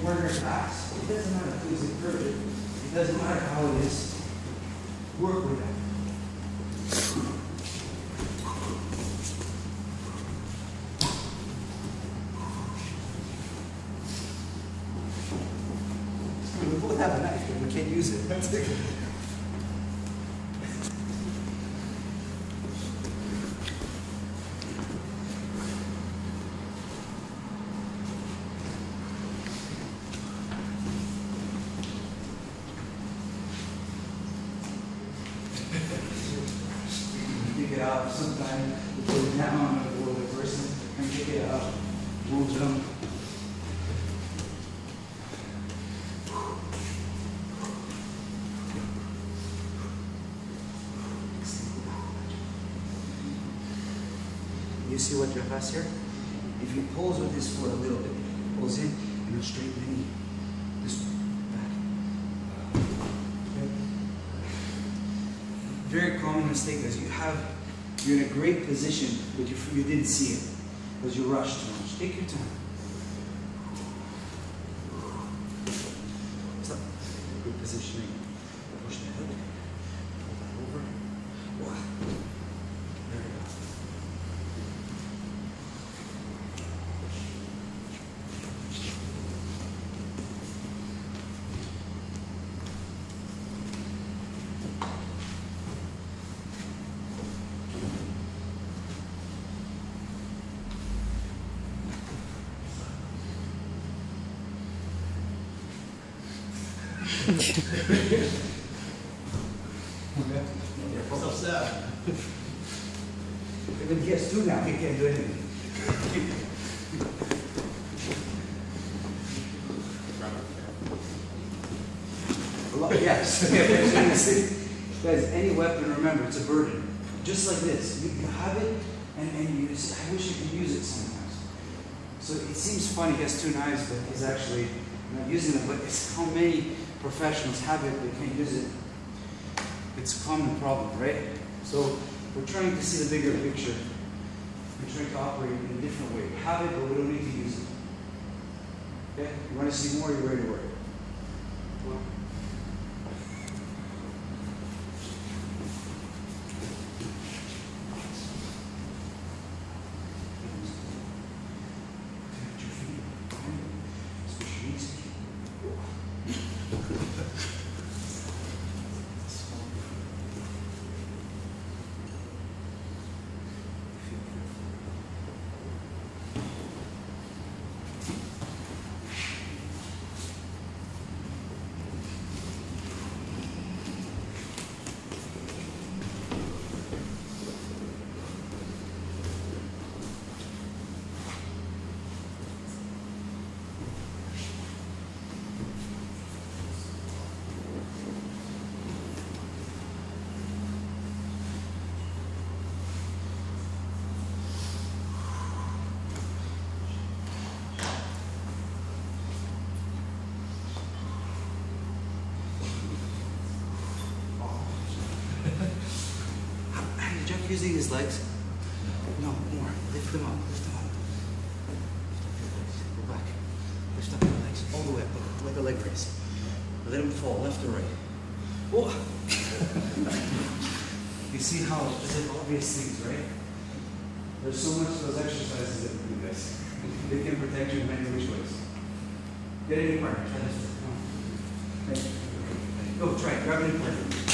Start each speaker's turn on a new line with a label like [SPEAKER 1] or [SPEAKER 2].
[SPEAKER 1] partner fast. It doesn't matter who's it perfect. It doesn't matter how it is. Work with that. We both have a knife, but we can't use it. Pick it up. Sometimes we put it down and go to the person and pick it up. We'll jump. You see what your has here? If you pulls with this foot a little bit, pulls in and then straighten the knee. This back. Okay. Very common mistake is you're in a great position, but you didn't see it because you rushed too much. Take your time. Stop. Good positioning. Push the head. Pull that over. Wow. There we go. So sad. If it gets two now, he can't do anything. Yes. Guys, any weapon, remember, it's a burden. Just like this. You have it, and you just, I wish you could use it sometimes. So it seems funny, he has two knives, but he's actually not using them. But it's how many professionals have it, they can't use it. It's a common problem, right? So we're trying to see the bigger picture. We're trying to operate in a different way. We have it, but we don't need to use it. Okay? You want to see more, you're ready to work. Well, using his legs? No, more. Lift them up. Lift them up. Go back. Lift up your legs all the way up, like a leg raise. Let them fall left or right. Oh. You see how it's obvious things, right? There's so much of those exercises that we do, guys. They can protect you in many which ways. Get any partner. Try this. Come on. Go, try it. Grab any partner.